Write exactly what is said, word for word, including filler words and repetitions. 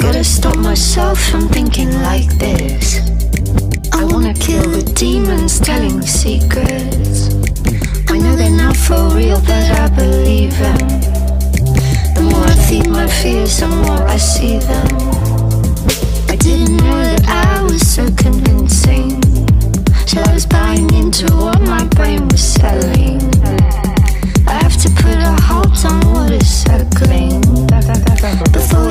gotta stop myself from thinking like this. I wanna kill the demons telling secrets. I know they're not for real, but I believe them. The more I feed my fears, the more I see them. I didn't know that I was so convincing, so I was buying into what my brain was selling. I have to put a halt on what is circling before